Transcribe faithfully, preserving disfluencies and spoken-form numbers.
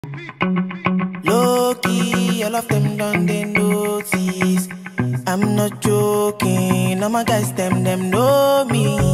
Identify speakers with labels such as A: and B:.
A: Low key, all of them done they notice. I'm not joking, all my guys them them know me.